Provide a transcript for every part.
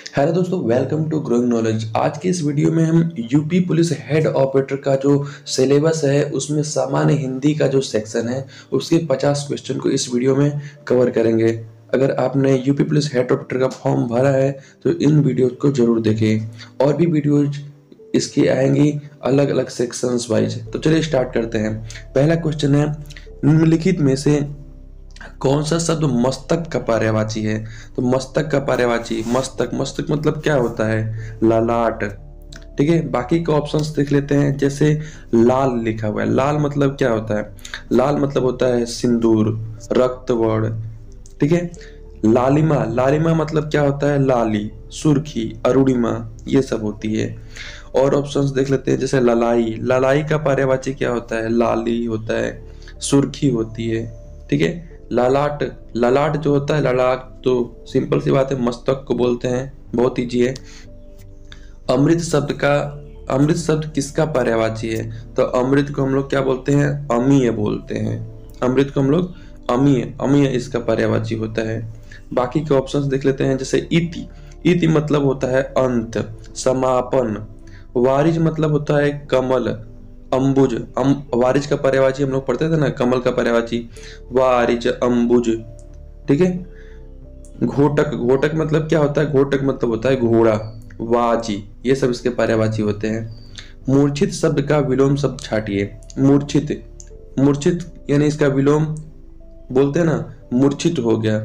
Hello दोस्तों, welcome to growing knowledge. आज की इस वीडियो में हम यूपी पुलिस हेड ऑपरेटर का जो सिलेबस है उसमें सामान्य हिंदी का जो सेक्शन है उसके 50 क्वेश्चन को इस वीडियो में कवर करेंगे। अगर आपने यूपी पुलिस हेड ऑपरेटर का फॉर्म भरा है तो इन वीडियोज को जरूर देखें। और भी वीडियोज इसकी आएंगी अलग अलग सेक्शंस वाइज। तो चलिए स्टार्ट करते हैं। पहला क्वेश्चन है, निम्नलिखित में से कौन सा शब्द मस्तक का पर्यायवाची है? तो मस्तक का पर्यायवाची मस्तक, मस्तक मतलब क्या होता है? ललाट। ठीक है, बाकी के ऑप्शंस देख लेते हैं। जैसे लाल लिखा हुआ है, लाल मतलब क्या होता है? लाल मतलब होता है सिंदूर, रक्तवर्ण। ठीक है, लालिमा, लालिमा मतलब क्या होता है? लाली, सुर्खी, अरुणिमा, ये सब होती है। और ऑप्शंस देख लेते हैं। जैसे ललाई, ललाई का पर्यायवाची क्या होता है? लाली होता है, सुर्खी होती है। ठीक है, ललाट, ललाट जो होता है, ललाट तो सिंपल सी बात है, मस्तक को बोलते हैं, बहुत ईजी है। अमृत शब्द का, अमृत शब्द किसका पर्यायवाची है? तो अमृत को हम लोग क्या बोलते हैं? अमीय बोलते हैं। अमृत को हम लोग अमीय, अमीय इसका पर्यायवाची होता है। बाकी के ऑप्शंस देख लेते हैं। जैसे इति, इति मतलब होता है अंत, समापन। वारिज मतलब होता है कमल, अंबुज। वारिज का पर्यायवाची हम लोग पढ़ते थे ना, कमल का पर्यायवाची वारिज, अंबुज। ठीक है, घोटक, घोटक मतलब क्या होता है? घोटक मतलब होता है घोड़ा, वाजी, ये सब इसके पर्यायवाची होते हैं। मूर्छित शब्द का विलोम शब्द छाटिए। मूर्छित, मूर्छित यानी इसका विलोम बोलते हैं ना, मूर्छित हो गया।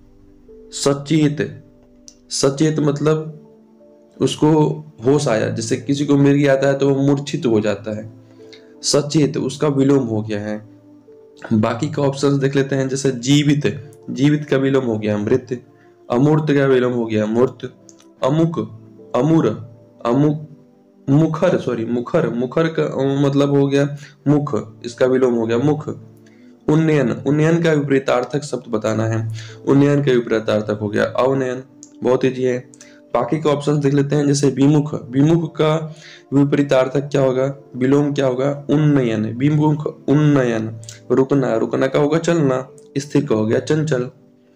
सचेत, सचेत मतलब उसको होश आया, जैसे किसी को मिर्गी आता है तो वो मूर्छित हो जाता है। सचेत उसका विलोम हो गया है। बाकी का ऑप्शंस देख लेते हैं। जैसे जीवित, जीवित का विलोम हो गया मृत। अमूर्त का विलोम हो गया मूर्त। अमुक, अमूर, अमुक, मुखर, सॉरी मुखर, मुखर का मतलब हो गया मुख, इसका विलोम हो गया मुख। उन्नयन, उन्नयन का विपरीतार्थक शब्द बताना है। उन्नयन का विपरीतार्थक हो गया अवनयन, बहुत ईजी है। बाकी के ऑप्शंस देख लेते हैं। जैसे विमुख, विमुख का विपरीतार्थक क्या होगा? विलोम क्या होगा? उन्नयन, विमुख उन्नयन। रुकना, रुकना का होगा चलना, स्थिर का हो गया चंचल।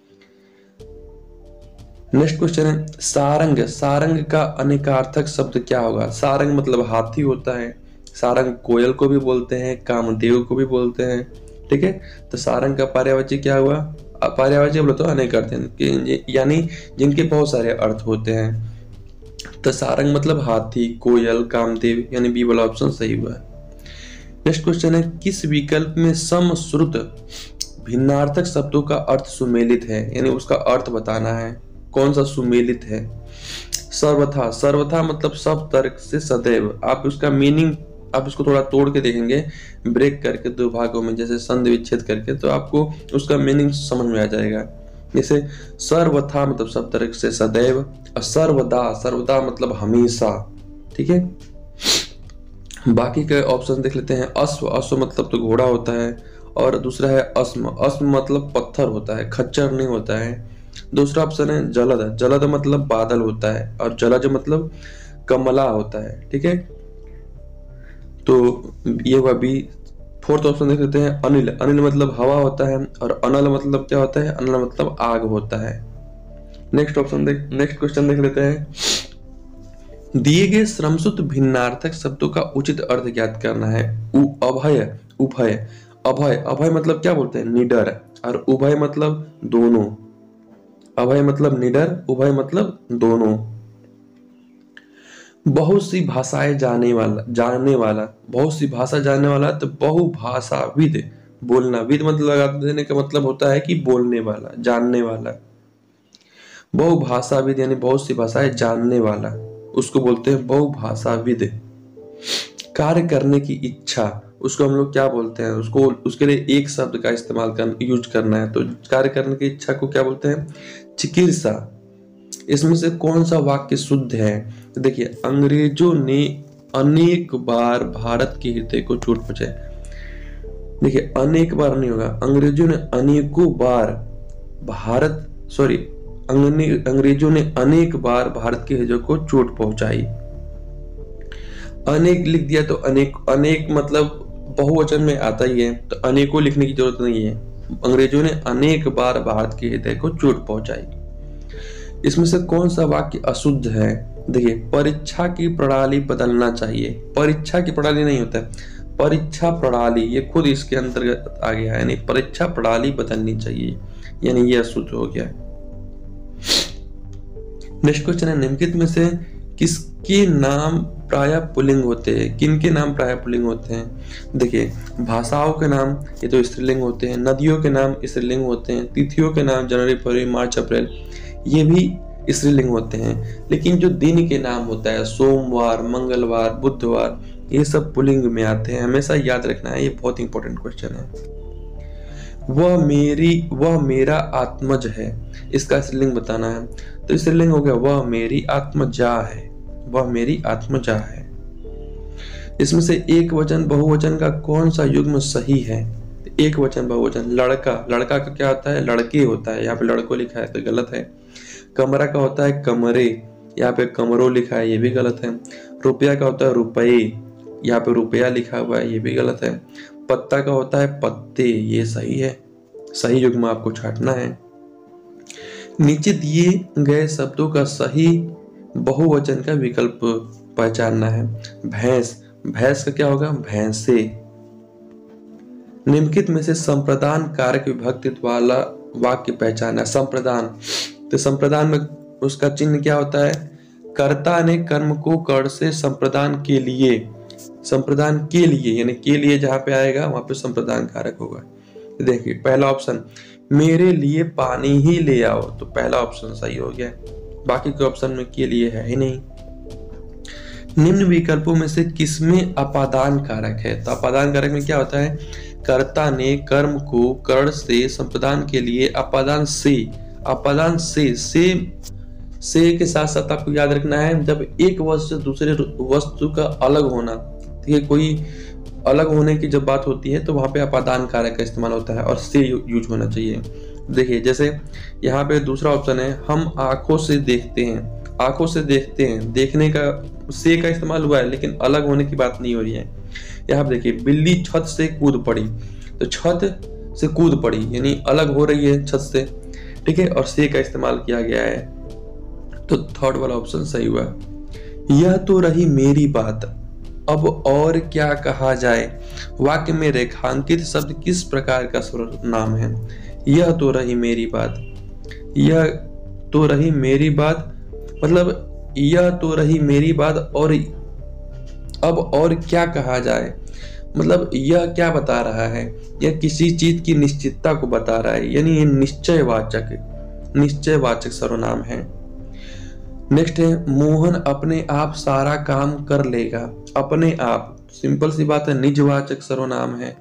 नेक्स्ट क्वेश्चन है, सारंग, सारंग का अनेकार्थक शब्द क्या होगा? सारंग मतलब हाथी होता है। सारंग कोयल को भी बोलते हैं, कामदेव को भी बोलते हैं। ठीक है, तो सारंग का पर्यायवाची क्या हुआ? पर्यायवाची बोले तो अनेक अर्थ हैं, यानी जिनके बहुत सारे अर्थ होते हैं। तो सारंग मतलब हाथी, कोयल, कामदेव, यानी बी वाला ऑप्शन सही हुआ। नेक्स्ट क्वेश्चन है, किस विकल्प में समश्रुत भिन्नार्थक शब्दों का अर्थ सुमेलित है? यानी उसका अर्थ बताना है, कौन सा सुमेलित है? सर्वथा, सर्वथा मतलब सब तर्क से सदैव। आप उसका मीनिंग, आप इसको थोड़ा तोड़ के देखेंगे, ब्रेक करके दो भागों में, जैसे संधि विच्छेद करके, तो आपको उसका मीनिंग समझ में आ जाएगा। जैसे सर्वथा मतलब सब तर्क से सदैव, और सर्वदा, सर्वदा मतलब हमेशा। ठीक है, बाकी के ऑप्शन देख लेते हैं। अश्व, अश्व मतलब तो घोड़ा होता है। और दूसरा है अस्म, अस्म मतलब पत्थर होता है, खच्चर नहीं होता है। दूसरा ऑप्शन है जलद, जलद मतलब बादल होता है, और जलज मतलब कमला होता है। ठीक है, तो ये हुआ बी। फोर्थ ऑप्शन देख लेते हैं। अनिल, अनिल मतलब हवा होता है, और अनल मतलब क्या होता है? अनल मतलब आग होता है। नेक्स्ट ऑप्शन देख, नेक्स्ट क्वेश्चन देख लेते हैं। दिए गए श्रमसूत्र भिन्नार्थक शब्दों का उचित अर्थ ज्ञात करना है। अभय, उभय, अभय, अभय मतलब क्या बोलते हैं? निडर, और उभय मतलब दोनों। अभय मतलब निडर, उभय मतलब दोनों। बहुत सी भाषाएं जानने वाला, जानने वाला, बहुत सी भाषा जानने वाला, तो बहुभाषाविद। बोलना, विद मतलब लगा देने का मतलब होता है कि बोलने वाला, जानने वाला। बहुभाषाविद यानी बहुत सी भाषाएं जानने वाला, उसको बोलते हैं बहुभाषाविद। कार्य करने की इच्छा, उसको हम लोग क्या बोलते हैं? उसको, उसके लिए एक शब्द का इस्तेमाल कर, यूज करना है, तो कार्य करने की इच्छा को क्या बोलते हैं? चिकित्सा। इसमें से कौन सा वाक्य शुद्ध है? तो देखिए, अंग्रेजों ने अनेक बार भारत के हृदय को चोट पहुंचाई। देखिए, अनेक बार नहीं होगा, अंग्रेजों ने अनेकों बार भारत, सॉरी, अंग्रेजों ने अनेक बार भारत के हृदय को चोट पहुंचाई। अनेक लिख दिया तो अनेक, अनेक मतलब बहुवचन में आता ही है, तो अनेकों लिखने की जरूरत नहीं है। अंग्रेजों ने अनेक बार भारत के हृदय को चोट पहुंचाई। इसमें से कौन सा वाक्य अशुद्ध है? देखिए, परीक्षा की प्रणाली बदलना चाहिए, परीक्षा की प्रणाली नहीं होता है, परीक्षा प्रणाली, ये खुद इसके अंतर्गत आ गया है, यानी परीक्षा प्रणाली बदलनी चाहिए, यानी ये अशुद्ध हो गया है। नेक्स्ट क्वेश्चन है, निम्नलिखित में से किसके नाम प्रायः पुल्लिंग होते हैं? किनके नाम प्रायः पुल्लिंग होते हैं? देखिए, भाषाओं के नाम ये तो स्त्रीलिंग होते हैं, नदियों के नाम स्त्रीलिंग होते हैं, तिथियों के नाम जनवरी, फरवरी, मार्च, अप्रैल, ये भी स्त्रीलिंग होते हैं। लेकिन जो दिन के नाम होता है, सोमवार, मंगलवार, बुधवार, ये सब पुल्लिंग में आते हैं, हमेशा याद रखना है, ये बहुत इंपॉर्टेंट क्वेश्चन है। वह मेरा आत्मज है, इसका स्त्रीलिंग बताना है, तो स्त्रीलिंग हो गया वह मेरी आत्मजा है, वह मेरी आत्मजा है। इसमें से एक वचन बहुवचन का कौन सा युग्म सही है? एक वचन बहुवचन, लड़का, लड़का का क्या होता है? लड़के होता है, यहाँ पे लड़को लिखा है तो गलत है। कमरा का होता है कमरे, यहाँ पे कमरों लिखा है, ये भी गलत है। रुपया का होता है रुपये, यहाँ पे रुपया लिखा हुआ है, ये भी गलत है। पत्ता का होता है पत्ते, ये सही है, सही युग्म आपको छांटना है। नीचे दिए गए शब्दों का सही बहुवचन का विकल्प पहचानना है। भैंस, भैंस का क्या होगा? भैंसे। निम्नलिखित में से संप्रदान कारक विभक्ति वाला वाक्य पहचानना। संप्रदान, तो संप्रदान में उसका चिन्ह क्या होता है? कर्ता ने कर्म को कर से संप्रदान के लिए, संप्रदान के लिए, यानी के लिए जहां पे आएगा वहां पे संप्रदान कारक होगा। देखिए, पहला ऑप्शन, मेरे लिए पानी ही ले आओ, तो पहला ऑप्शन सही हो गया, बाकी के ऑप्शन में के लिए है ही नहीं। निम्न विकल्पों में से किसमें अपादान कारक है? तो अपादान कारक में क्या होता है? कर्ता ने कर्म को कर से संप्रदान के लिए अपादान से, अपादान से के साथ साथ आपको याद रखना है, जब एक वस्तु से दूसरे वस्तु का अलग होना, ठीक है, कोई अलग होने की जब बात होती है तो वहां पे अपादान कारक का इस्तेमाल होता है और से यूज होना चाहिए। देखिए, जैसे यहाँ पे दूसरा ऑप्शन है, हम आंखों से देखते हैं, आंखों से देखते हैं, देखने का से का इस्तेमाल हुआ है, लेकिन अलग होने की बात नहीं हो रही है। यहाँ पे देखिए, बिल्ली छत से कूद पड़ी, तो छत से कूद पड़ी यानी अलग हो रही है छत से, ठीक है, और से का इस्तेमाल किया गया है, तो थर्ड वाला ऑप्शन सही हुआ। यह तो रही मेरी बात, अब और क्या कहा जाए? वाक्य में रेखांकित शब्द किस प्रकार का सर्वनाम है? यह तो रही मेरी बात, यह तो रही मेरी बात, मतलब यह तो रही मेरी बात और अब और क्या कहा जाए, मतलब यह क्या बता रहा है? यह किसी चीज की निश्चितता को बता रहा है, यानी ये निश्चयवाचक सर्वनाम है। नेक्स्ट है, मोहन अपने आप सारा काम कर लेगा। अपने आप, सिंपल सी बात है, निजवाचक सर्वनाम है।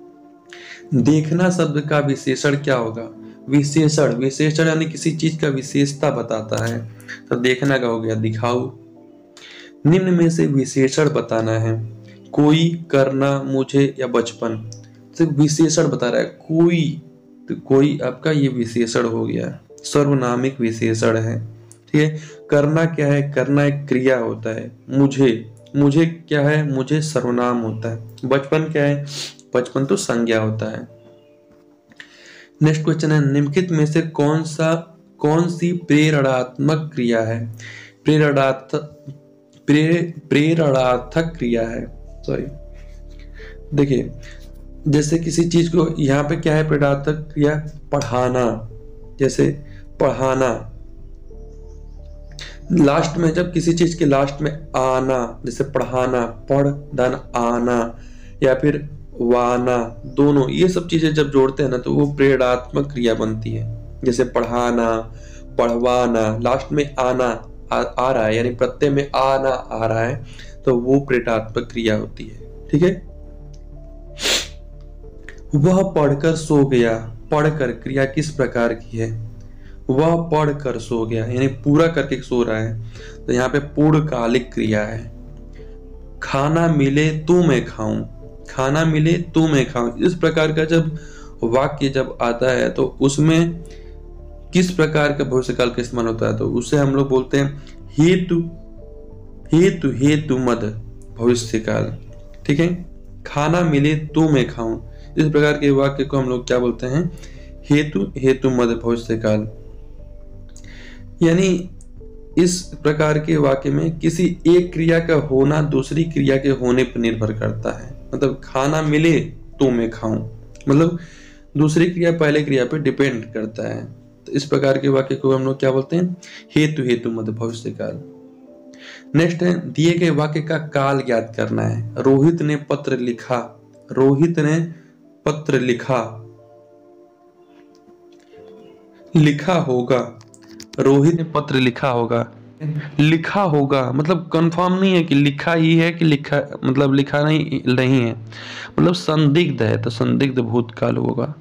देखना शब्द का विशेषण क्या होगा? विशेषण, विशेषण यानी किसी चीज का विशेषता बताता है, तो देखना का हो गया दिखाऊ। निम्न में से विशेषण बताना है। कोई, करना, मुझे या बचपन, तो विशेषण बता रहा है कोई, तो कोई आपका ये विशेषण हो गया, सर्वनामिक विशेषण है, ठीक है। करना क्या है? करना एक क्रिया होता है। मुझे क्या है? मुझे सर्वनाम होता है। बचपन क्या है? बचपन तो संज्ञा होता है। नेक्स्ट क्वेश्चन है, निम्नलिखित में से कौन सी प्रेरणात्मक क्रिया है? प्रेरणार्थक क्रिया है, सॉरी। देखिए, जैसे किसी चीज को, यहाँ पे क्या है प्रेरणात्मक क्रिया? पढ़ाना, जैसे पढ़ाना, लास्ट में जब किसी चीज के लास्ट में आना, जैसे पढ़ाना, पढ़ धन आना, या फिर वाना, दोनों ये सब चीजें जब जोड़ते हैं ना तो वो प्रेरणात्मक क्रिया बनती है। जैसे पढ़ाना, पढ़वाना, लास्ट में आना आ रहा है, यानी प्रत्यय में आना आ रहा है, तो वो प्रेरणात्मक क्रिया होती है, ठीक है। वह पढ़कर सो गया। पढ़कर क्रिया किस प्रकार की है? वह पढ़कर सो गया, यानी पूरा करके सो रहा है, तो यहाँ पे पूर्णकालिक क्रिया है। खाना मिले तो मैं खाऊं, खाना मिले तो मैं खाऊं, इस प्रकार का जब वाक्य जब आता है तो उसमें किस प्रकार का भविष्यकाल का इस्तेमाल होता है? तो उसे हम लोग बोलते हैं हेतु मद भविष्यकाल, ठीक है। खाना मिले तो मैं खाऊं, इस प्रकार के वाक्य को हम लोग क्या बोलते हैं? हेतु मद भविष्यकाल। यानी इस प्रकार के वाक्य में किसी एक क्रिया का होना दूसरी क्रिया के होने पर निर्भर करता है। मतलब खाना मिले तो मैं खाऊं, मतलब दूसरी क्रिया पहले क्रिया पे डिपेंड करता है। तो इस प्रकार के वाक्य को हम लोग क्या बोलते हैं? हेतु हेतु मध्य भविष्य काल। नेक्स्ट है, दिए गए वाक्य का काल ज्ञात करना है। रोहित ने पत्र लिखा, रोहित ने पत्र लिखा, लिखा होगा, रोहित ने पत्र लिखा होगा, लिखा होगा मतलब कंफर्म नहीं है कि लिखा ही है कि लिखा, मतलब लिखा नहीं है, मतलब संदिग्ध है, तो संदिग्ध भूतकाल होगा।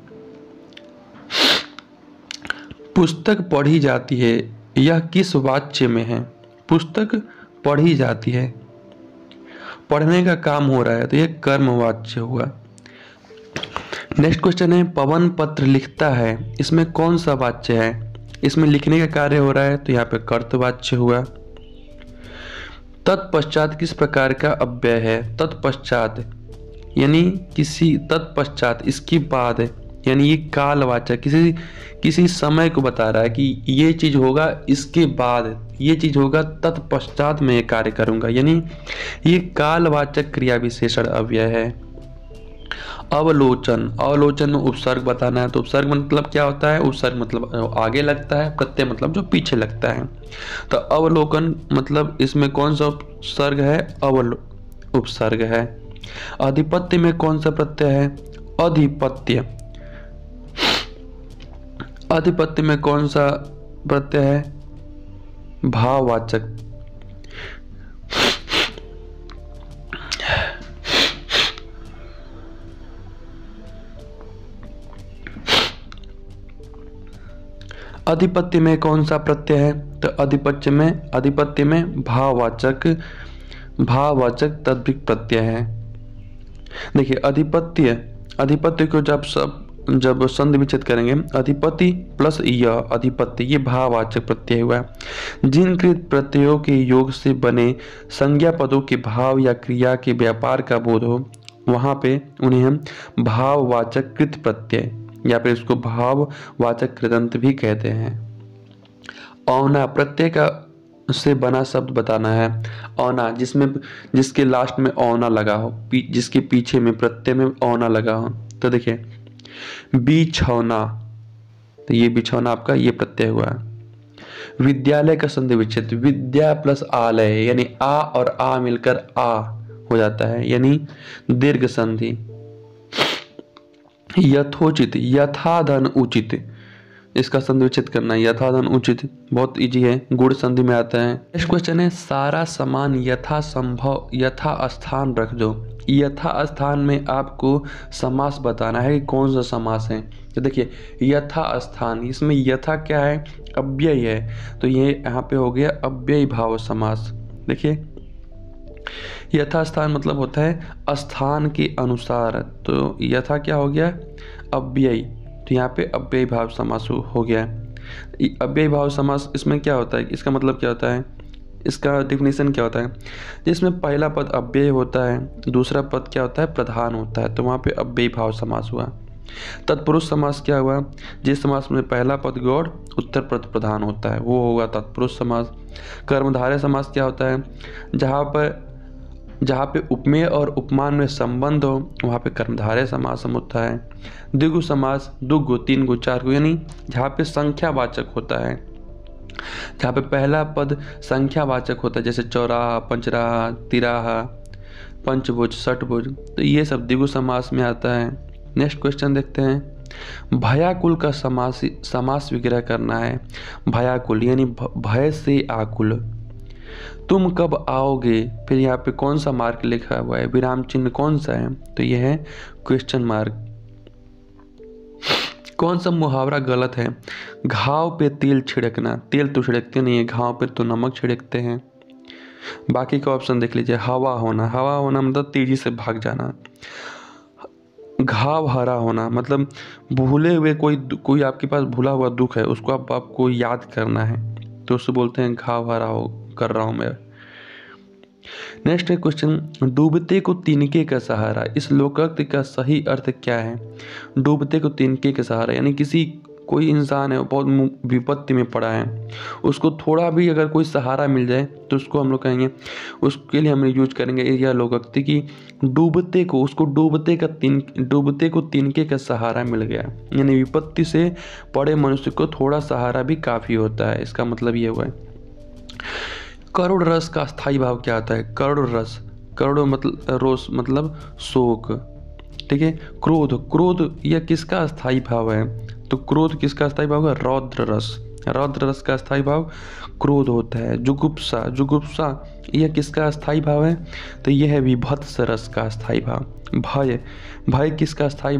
पुस्तक पढ़ी जाती है, यह किस वाच्य में है? पुस्तक पढ़ी जाती है, पढ़ने का काम हो रहा है, तो यह कर्म वाच्य हुआ। नेक्स्ट क्वेश्चन है, पवन पत्र लिखता है, इसमें कौन सा वाच्य है? इसमें लिखने का कार्य हो रहा है, तो यहाँ पे कर्तवाच्य हुआ। तत्पश्चात किस प्रकार का अव्यय है? तत्पश्चात यानी किसी, तत्पश्चात इसके बाद, यानी ये कालवाचक किसी समय को बता रहा है कि ये चीज होगा, इसके बाद ये चीज होगा, तत्पश्चात मैं ये कार्य करूंगा, यानी ये कालवाचक क्रिया विशेषण अव्यय है। अवलोचन, अवलोचन में उपसर्ग बताना है, तो उपसर्ग मतलब क्या होता है? उपसर्ग मतलब आगे लगता है, प्रत्यय मतलब जो पीछे लगता है। तो अवलोकन मतलब इसमें कौन सा उपसर्ग है? उपसर्ग है। अधिपत्य में कौन सा प्रत्यय है? अधिपत्य। अधिपत्य में कौन सा प्रत्यय है? भाववाचक। अधिपत्य में कौन सा प्रत्यय है? तो अधिपत्य में भाववाचक तद्धिक प्रत्यय है। देखिए अधिपत्य को जब संधि विच्छेद करेंगे, अधिपति प्लस यह अधिपत्य, ये भाववाचक प्रत्यय हुआ। जिन कृत प्रत्ययों के योग से बने संज्ञा पदों के भाव या क्रिया के व्यापार का बोध हो, वहां पे उन्हें हम भाववाचक कृत प्रत्यय या फिर इसको भाववाचक कृदंत भी कहते हैं। औना प्रत्यय का से बना शब्द बताना है। औना जिसके लास्ट में औना लगा हो, जिसके पीछे में प्रत्यय में औना लगा हो। तो देखिए बिछौना, तो ये बिछौना आपका ये प्रत्यय हुआ। विद्यालय का संधि विच्छेद, विद्या प्लस आलय, यानी आ और आ मिलकर आ हो जाता है, यानी दीर्घ संधि। यथोचित, यथाधन उचित, इसका संधि विच्छेद करना है। यथाधन उचित बहुत इजी है, गुण संधि में आता है। नेक्स्ट क्वेश्चन है, सारा सामान यथा संभव यथा स्थान रख दो। यथा स्थान में आपको समास बताना है कि कौन सा समास है। तो देखिए यथा स्थान, इसमें यथा क्या है? अव्यय है, तो ये यहाँ पे हो गया अव्यय भाव समास। देखिए यथास्थान मतलब होता है स्थान के अनुसार, तो यथा क्या हो गया? अव्यय, तो यहाँ पे अव्यय भाव समास हो गया। अव्यय भाव समास इसमें क्या होता है? इसका मतलब क्या होता है? इसका डेफिनेशन क्या होता है? जिसमें पहला पद अव्यय होता है, दूसरा पद क्या होता है? प्रधान होता है, तो वहाँ पे अव्यय भाव समास हुआ। तत्पुरुष समास क्या हुआ? जिस समास में पहला पद गौड़ उत्तर पद प्रधान होता है, वो होगा तत्पुरुष समास। कर्मधारय समास क्या होता है? जहाँ पे उपमेय और उपमान में संबंध हो, वहाँ पे कर्मधारय समास होता है। द्विगु समास, दुगु, तीन गु, चार गु, यानी जहाँ पे संख्यावाचक होता है, जहाँ पे पहला पद संख्यावाचक होता है, जैसे चौराहा, पंचराहा, तिराहा, पंचभुज, षटभुज, तो ये सब द्विगु समास में आता है। नेक्स्ट क्वेश्चन देखते हैं, भयाकुल का समास विग्रह करना है। भयाकुल यानी भय से आकुल। तुम कब आओगे, फिर यहाँ पे कौन सा मार्क लिखा हुआ है? विराम चिन्ह कौन सा है? तो यह है क्वेश्चन मार्क। कौन सा मुहावरा गलत है? घाव पे तेल छिड़कना, तेल तो छिड़कते नहीं है, घाव पे तो नमक छिड़कते हैं। बाकी का ऑप्शन देख लीजिए। हवा होना, हवा होना मतलब तेजी से भाग जाना। घाव हरा होना मतलब भूले हुए कोई आपके पास भूला हुआ दुख है, उसको आपको याद करना है, तो उससे बोलते हैं घाव हरा कर रहा हूं मैं। नेक्स्ट है क्वेश्चन, डूबते को तिनके का सहारा, इस लोकोक्ति का सही अर्थ क्या है? डूबते को तिनके का सहारा यानी किसी कोई इंसान है बहुत विपत्ति में पड़ा है, उसको थोड़ा भी अगर कोई सहारा मिल जाए तो उसको हम लोग कहेंगे, उसके लिए हम यूज करेंगे यह लोकोक्ति कि डूबते को तिनके का सहारा मिल गया। यानी विपत्ति से पड़े मनुष्य को थोड़ा सहारा भी काफ़ी होता है, इसका मतलब ये हुआ है। करुण रस का स्थायी भाव क्या होता है? करुण रस, करुण मतलब रोष मतलब शोक, ठीक है। क्रोध यह किसका स्थायी भाव है? तो क्रोध किसका स्थायी भाव है? रौद्र रस का स्थायी भाव क्रोध होता है। जुगुप्सा यह किसका स्थायी भाव है? तो यह है विभत्स रस का स्थायी भाव। भय किसका स्थायी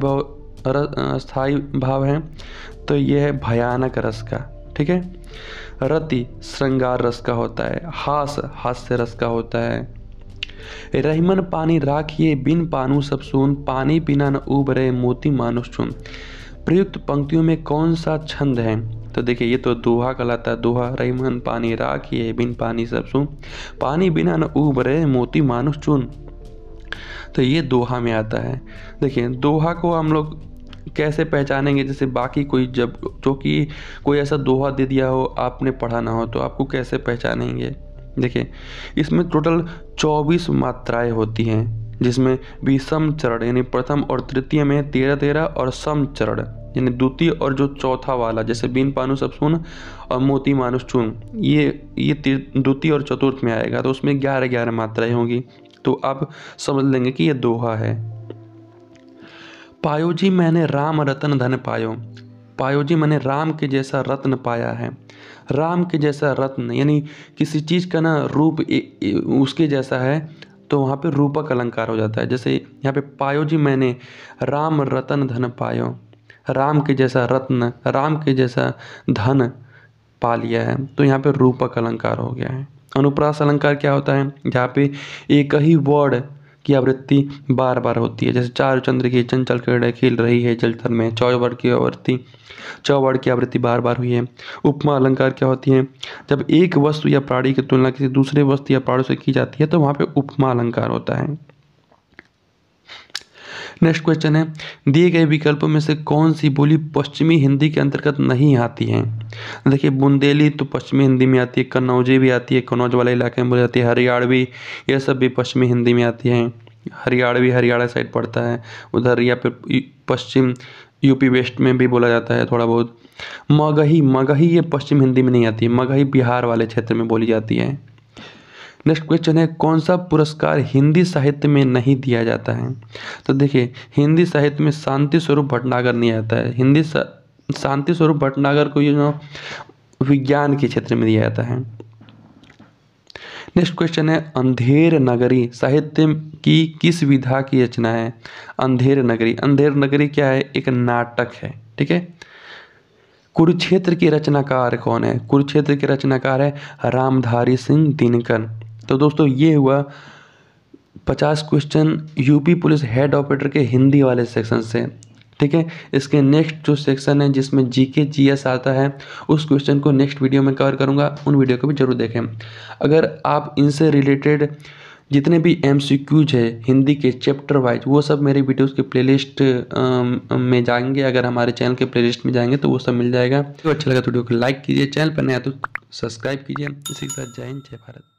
भाव है? तो यह है भयानक रस का, ठीक है। रति श्रृंगार रस का होता है। हास्य रस का होता है। रहीमन पानी राखिए बिन पानु सब सुन, पानी बिना न उबरे मोती मानुष चुन। प्रयुक्त पंक्तियों में कौन सा छंद है? तो देखिए ये तो दोहा कहलाता है। दोहा, रहीमन पानी राखिए बिन पानी सब सुन, पानी बिना न उबरे मोती मानुष चुन। तो ये दोहा में आता है। देखिए दोहा को हम लोग कैसे पहचानेंगे? जैसे बाकी कोई जो कि कोई ऐसा दोहा दे दिया हो, आपने पढ़ा ना हो, तो आपको कैसे पहचानेंगे? देखिए इसमें टोटल 24 मात्राएं होती हैं, जिसमें विषम चरण यानी प्रथम और तृतीय में 13-13 और सम चरण यानी द्वितीय और जो चौथा वाला, जैसे बिन पानु सब सुन और मोती मानुष चुन, ये द्वितीय और चतुर्थ में आएगा, तो उसमें 11-11 मात्राएं होंगी। तो आप समझ लेंगे कि ये दोहा है। पायो जी मैंने राम रतन धन पायो। पायो जी मैंने राम के जैसा रत्न पाया है। राम के जैसा रत्न यानी किसी चीज़ का ना रूप उसके जैसा है, तो वहाँ पे रूपक अलंकार हो जाता है। जैसे यहाँ पे पायो जी मैंने राम रतन धन पायो, राम के जैसा रत्न, राम के जैसा धन पा लिया है, तो यहाँ पे रूपक अलंकार हो गया है। अनुप्रास अलंकार क्या होता है? जहाँ पे एक ही वर्ड की आवृत्ति बार बार होती है। जैसे चारु चंद्र की चंचल किरणें खिल रही है जलथल में, चौवर्ड की आवृत्ति बार बार हुई है। उपमा अलंकार क्या होती है? जब एक वस्तु या प्राणी की तुलना किसी दूसरे वस्तु या प्राणी से की जाती है तो वहाँ पे उपमा अलंकार होता है। नेक्स्ट क्वेश्चन है, दिए गए विकल्पों में से कौन सी बोली पश्चिमी हिंदी के अंतर्गत नहीं आती है? देखिए बुंदेली तो पश्चिमी हिंदी में आती है, कन्नौजी भी आती है, कन्नौज वाले इलाके में बोली जाती है, हरियाणवी यह सब भी पश्चिमी हिंदी में आती है। हरियाणवी हरियाणा साइड पड़ता है उधर, या फिर पश्चिम यूपी वेस्ट में भी बोला जाता है थोड़ा बहुत। मगही ये पश्चिम हिंदी में नहीं आती है, मगही बिहार वाले क्षेत्र में बोली जाती है। नेक्स्ट क्वेश्चन है, कौन सा पुरस्कार हिंदी साहित्य में नहीं दिया जाता है? तो देखिए हिंदी साहित्य में शांति स्वरूप भटनागर नहीं आता है। शांति स्वरूप भटनागर को ये जो विज्ञान के क्षेत्र में दिया जाता है। नेक्स्ट क्वेश्चन है, अंधेर नगरी साहित्य की किस विधा की रचना है? अंधेर नगरी क्या है? एक नाटक है, ठीक है। कुरुक्षेत्र के रचनाकार कौन है? कुरुक्षेत्र के रचनाकार है रामधारी सिंह दिनकर। तो दोस्तों ये हुआ 50 question UP police head operator के हिंदी वाले सेक्शन से, ठीक है। इसके नेक्स्ट जो सेक्शन है जिसमें जीके जीएस आता है, उस क्वेश्चन को नेक्स्ट वीडियो में कवर करूंगा, उन वीडियो को भी जरूर देखें। अगर आप इनसे रिलेटेड जितने भी एमसीक्यूज है हिंदी के चैप्टर वाइज, वो सब मेरे वीडियोस के प्लेलिस्ट में जाएंगे। अगर हमारे चैनल के प्लेलिस्ट में जाएंगे तो वो सब मिल जाएगा। तो अच्छा लगा तो वीडियो को लाइक कीजिए, चैनल पर नया तो सब्सक्राइब कीजिए। इसी के साथ जय हिंद, जय भारत।